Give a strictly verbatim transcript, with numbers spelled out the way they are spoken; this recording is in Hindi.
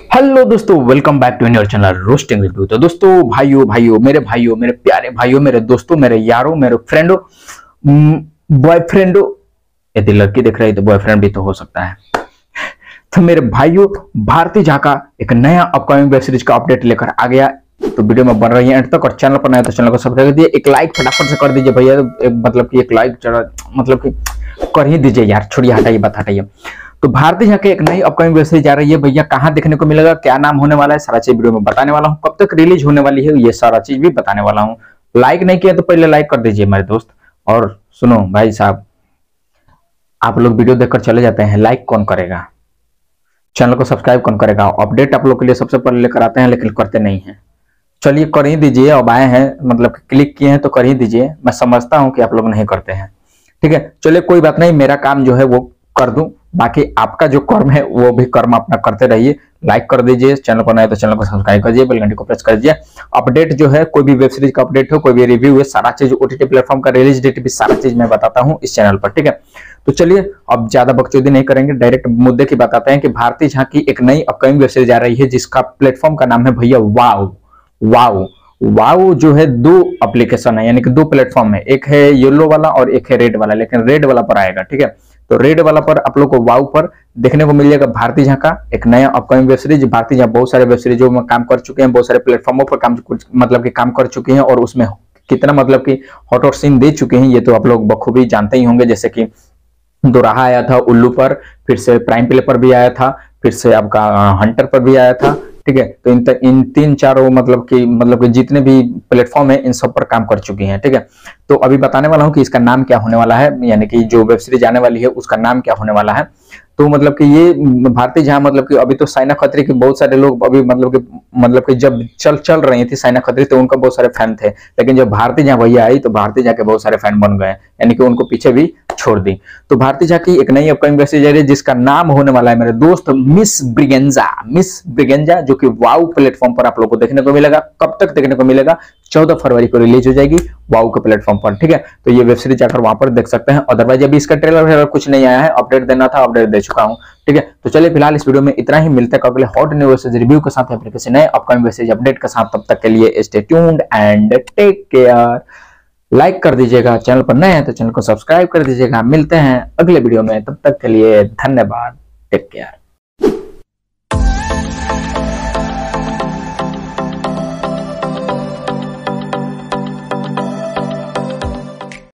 हेलो दोस्तों, welcome back to in your channel roasting review. तो दोस्तों, भाइयों भाइयों मेरे भाइयों मेरे प्यारे भाइयों मेरे दोस्तों मेरे यारों मेरे फ्रेंडों बॉयफ्रेंडों, यदि लड़की दिख रही है तो बॉयफ्रेंड भी तो हो सकता है। तो मेरे भाइयों, भारती झा का एक नया अपकमिंग वेब सीरीज का अपडेट लेकर आ गया। तो वीडियो में बन रही है एंड तक, और चैनल पर नया तो चैनल को सब्सक्राइब कर दीजिए। एक लाइक फटाफट से कर दीजिए भैया, मतलब कि एक लाइक मतलब कि कर ही दीजिए यार। छोड़िए, हटाइए बात, हटाइए। तो भारती झा के एक नई अपकमिंग वेब सीरीज जा रही है भैया। कहां देखने को मिलेगा, क्या नाम होने वाला है, सारा चीज वीडियो में बताने वाला हूं। कब तक रिलीज होने वाली है, ये सारा चीज भी बताने वाला हूं। लाइक नहीं किया तो पहले लाइक कर दीजिए मेरे दोस्त। और सुनो भाई साहब, आप लोग वीडियो देखकर चले जाते हैं, लाइक कौन करेगा, चैनल को सब्सक्राइब कौन करेगा। अपडेट आप लोग के लिए सबसे पहले लेकर आते हैं, लेकिन करते नहीं है। चलिए कर ही दीजिए, अब आए हैं मतलब क्लिक किए हैं तो कर ही दीजिए। मैं समझता हूं कि आप लोग नहीं करते हैं, ठीक है। चलिए कोई बात नहीं, मेरा काम जो है वो कर दूं, बाकी आपका जो कर्म है वो भी कर्म अपना करते रहिए। लाइक कर दीजिए, चैनल को नया तो चैनल को सब्सक्राइब करिए, बेल घंटी को प्रेस कर दीजिए। अपडेट जो है, कोई भी वेब सीरीज का अपडेट हो, कोई भी रिव्यू है, सारा चीज ओटीटी प्लेटफॉर्म का रिलीज डेट भी सारा चीज मैं बताता हूं इस चैनल पर, ठीक है। तो चलिए अब ज्यादा बकचोदी नहीं करेंगे, डायरेक्ट मुद्दे की बताते हैं कि भारती झा की एक नई अपकमिंग वेब सीरीज आ रही है, जिसका प्लेटफॉर्म का नाम है भैया वाव। वाव वाव जो है दो एप्लीकेशन है, यानी कि दो प्लेटफॉर्म है, एक है येलो वाला और एक है रेड वाला, लेकिन रेड वाला पर आएगा, ठीक है। तो रेड वाला पर आप लोग को वाव पर देखने को मिल जाएगा भारती झा का एक नया upcoming web series. Bharti Jha बहुत सारे वेब सीरीजों में काम कर चुके हैं, बहुत सारे प्लेटफॉर्मों पर काम मतलब कि काम कर चुके हैं, और उसमें कितना मतलब कि हॉट और सीन दे चुके हैं ये तो आप लोग बखूबी जानते ही होंगे। जैसे कि दोराहा आया था उल्लू पर, फिर से प्राइम प्ले पर भी आया था, फिर से आपका हंटर पर भी आया था, ठीक है। तो इन इन तीन चारों मतलब कि मतलब कि जितने भी प्लेटफॉर्म है इन सब पर काम कर चुकी हैं, ठीक है। तो अभी बताने वाला हूं कि इसका नाम क्या होने वाला है, यानी कि जो वेब सीरीज आने वाली है उसका नाम क्या होने वाला है। तो मतलब कि ये भारती झा मतलब कि अभी तो साइना खत्री के बहुत सारे लोग अभी मतलब कि मतलब कि जब चल चल रही थी साइना खत्री तो उनका बहुत सारे फैन थे, लेकिन जब भारती झा भैया आई तो भारती झा के बहुत सारे फैन बन गए, यानी कि उनको पीछे भी छोड़ दी। तो भारती झा की एक नई अपकमिंग वेब सीरीज है जिसका नाम होने वाला है मेरे दोस्त मिस ब्रिगेंजा। मिस ब्रिगेंजा जो कि वाव प्लेटफॉर्म पर आप लोग को देखने को मिलेगा। कब तक देखने को मिलेगा, चौदह फरवरी को रिलीज हो जाएगी वाव के प्लेटफॉर्म पर, ठीक है। तो ये वेब सीरीज जाकर वहां पर देख सकते हैं। अदरवाइज अभी इसका ट्रेलर कुछ नहीं आया है, अपडेट देना था, अपडेट दे चुका हूं, ठीक है। तो चलिए फिलहाल इस वीडियो में इतना ही, मिलते हैं अगले हॉट न्यूज रिव्यू के साथ, एप्लीकेशन नए अपकमिंग मैसेज अपडेट के साथ। तब तक के लिए stay tuned and take care. Like कर दीजिएगा, चैनल पर नए हैं तो चैनल को सब्सक्राइब कर दीजिएगा। मिलते हैं अगले वीडियो में, तब तक के लिए धन्यवाद, टेक केयर।